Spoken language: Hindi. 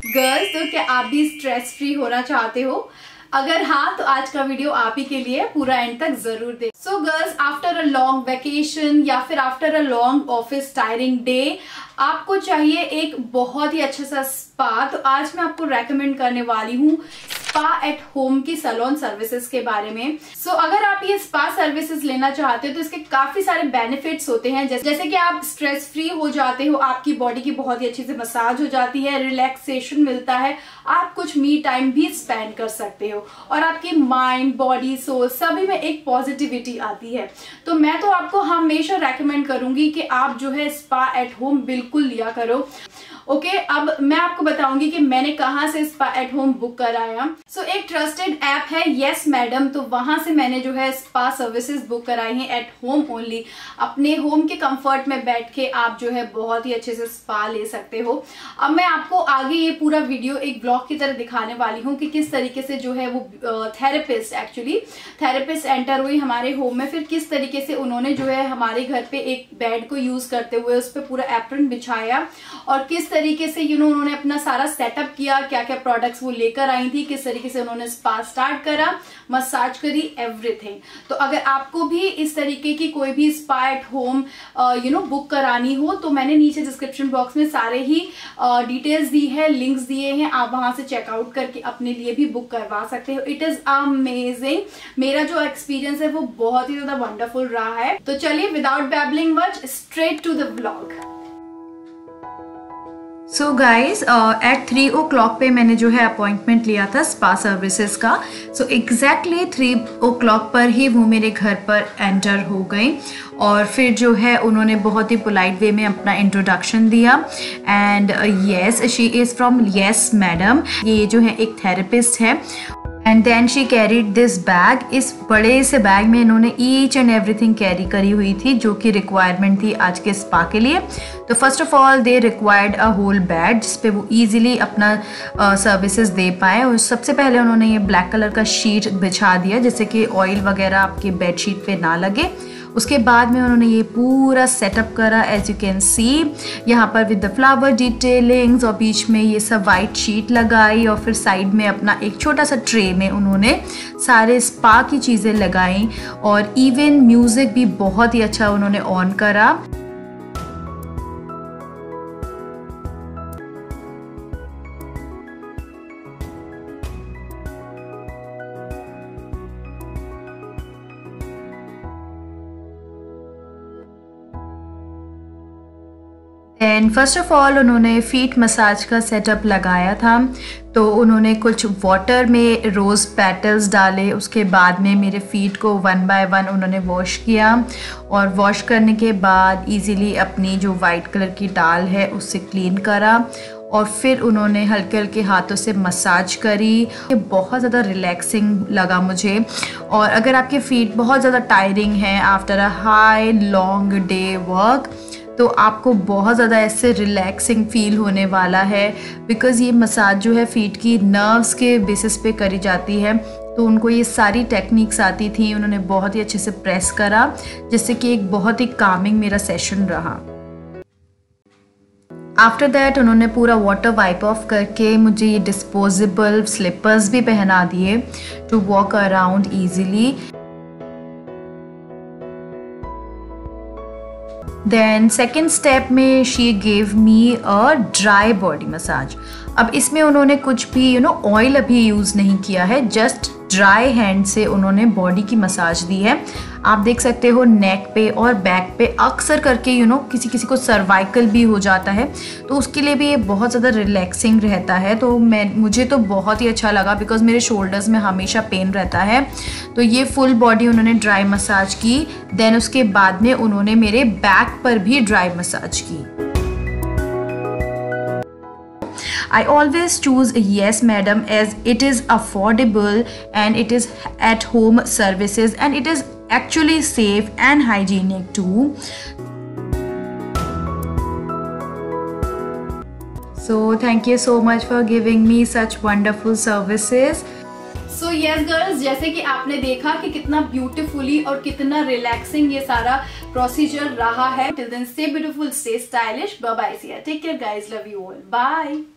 गर्ल्स, तो क्या आप भी स्ट्रेस फ्री होना चाहते हो? अगर हाँ तो आज का वीडियो आप ही के लिए पूरा एंड तक जरूर देखें। So girls, after a long vacation या फिर after a long office tiring day आपको चाहिए एक बहुत ही अच्छा सा स्पा। तो आज मैं आपको रेकमेंड करने वाली हूँ स्पा एट होम की सैलून सर्विसेज के बारे में। सो अगर आप ये स्पा सर्विसेज लेना चाहते हो तो इसके काफी सारे बेनिफिट्स होते हैं, जैसे कि आप स्ट्रेस फ्री हो जाते हो, आपकी बॉडी की बहुत ही अच्छे से मसाज हो जाती है, रिलैक्सेशन मिलता है, आप कुछ मी टाइम भी स्पेंड कर सकते हो और आपकी माइंड, बॉडी, सोल सभी में एक पॉजिटिविटी आती है। तो मैं तो आपको हमेशा रेकमेंड करूंगी कि आप जो है स्पा एट होम बिल्कुल लिया करो। ओके, अब मैं आपको बताऊंगी कि मैंने कहां से स्पा एट होम बुक कराया। सो एक ट्रस्टेड ऐप है यस मैडम, तो वहां से मैंने जो है स्पा सर्विसेज बुक कराई हैं एट होम ओनली। अपने होम के कंफर्ट में बैठ के आप जो है बहुत ही अच्छे से स्पा ले सकते हो। अब मैं आपको आगे ये पूरा वीडियो एक ब्लॉग की तरह दिखाने वाली हूँ कि किस तरीके से जो है वो थेरेपिस्ट एंटर हुई हमारे होम में, फिर किस तरीके से उन्होंने जो है हमारे घर पे एक बेड को यूज करते हुए उस पर पूरा एप्रन बिछाया और किस तरीके से उन्होंने अपना सारा सेटअप किया, क्या क्या प्रोडक्ट्स वो लेकर आई थी, किस तरीके से उन्होंने स्पा स्टार्ट करा, मसाज करी, एवरीथिंग। तो अगर आपको भी इस तरीके की कोई भी स्पा एट होम बुक करानी हो तो मैंने नीचे डिस्क्रिप्शन बॉक्स में सारे ही डिटेल्स दी है, लिंक्स दिए हैं, आप वहां से चेकआउट करके अपने लिए भी बुक करवा सकते हो। It is amazing. मेरा जो एक्सपीरियंस है वो बहुत ही ज्यादा वंडरफुल रहा है। तो चलिए without babbling much, straight to the vlog. So guys, at 3 o'clock पे मैंने जो है अपॉइंटमेंट लिया था स्पा सर्विसेज का। सो एग्जैक्टली 3 o'clock पर ही वो मेरे घर पर एंटर हो गई और फिर जो है उन्होंने बहुत ही पोलाइट वे में अपना इंट्रोडक्शन दिया। And yes, she is from Yes Madam. ये जो है एक थेरेपिस्ट है। And then she carried this bag. इस बड़े से बैग में इन्होंने ईच एंड एवरीथिंग कैरी करी हुई थी जो कि रिक्वायरमेंट थी आज के स्पा के लिए। तो first of all they required a whole bed जिसपे वो ईजिली अपना सर्विसेज दे पाए। और सबसे पहले उन्होंने ये ब्लैक कलर का शीट बिछा दिया जिससे कि ऑयल वगैरह आपके बेड शीट पे ना लगे। उसके बाद में उन्होंने ये पूरा सेटअप करा, एज यू कैन सी यहाँ पर विद द फ्लावर डिटेलिंग्स, और बीच में ये सब वाइट शीट लगाई और फिर साइड में अपना एक छोटा सा ट्रे में उन्होंने सारे स्पा की चीज़ें लगाई और इवन म्यूज़िक भी बहुत ही अच्छा उन्होंने ऑन करा। एंड फर्स्ट ऑफ ऑल उन्होंने फीट मसाज का सेटअप लगाया था। तो उन्होंने कुछ वाटर में रोज़ पेटल्स डाले, उसके बाद में मेरे फीट को 1 by 1 उन्होंने वॉश किया और वॉश करने के बाद इजीली अपनी जो वाइट कलर की टाल है उससे क्लीन करा और फिर उन्होंने हल्के हल्के हाथों से मसाज करी। ये बहुत ज़्यादा रिलैक्सिंग लगा मुझे। और अगर आपके फीट बहुत ज़्यादा टायरिंग हैं after a high long day work तो आपको बहुत ज़्यादा ऐसे रिलैक्सिंग फील होने वाला है, बिकॉज़ ये मसाज जो है फीट की नर्व्स के बेसिस पे करी जाती है। तो उनको ये सारी टेक्निक्स आती थी, उन्होंने बहुत ही अच्छे से प्रेस करा जिससे कि एक बहुत ही कामिंग मेरा सेशन रहा। आफ्टर दैट उन्होंने पूरा वाटर वाइप ऑफ करके मुझे ये डिस्पोजेबल स्लीपर्स भी पहना दिए to walk around easily. Then second step में she gave me a dry body massage. अब इसमें उन्होंने कुछ भी ऑयल अभी यूज़ नहीं किया है, जस्ट ड्राई हैंड से उन्होंने बॉडी की मसाज दी है। आप देख सकते हो नेक पे और बैक पे अक्सर करके किसी किसी को सर्वाइकल भी हो जाता है, तो उसके लिए भी ये बहुत ज़्यादा रिलैक्सिंग रहता है। तो मुझे तो बहुत ही अच्छा लगा बिकॉज मेरे शोल्डर्स में हमेशा पेन रहता है। तो ये फुल बॉडी उन्होंने ड्राई मसाज की। देन उसके बाद में उन्होंने मेरे बैक पर भी ड्राई मसाज की। I always choose Yes Madam as it is affordable and it is at home services and it is actually safe and hygienic too. So thank you so much for giving me such wonderful services. So yes girls, जैसे कि आपने देखा कि कितना ब्यूटीफुली और कितना रिलैक्सिंग ये सारा प्रोसीजर रहा है। Till then stay beautiful, stay stylish, bye bye, see you, take care guys, love you all, bye.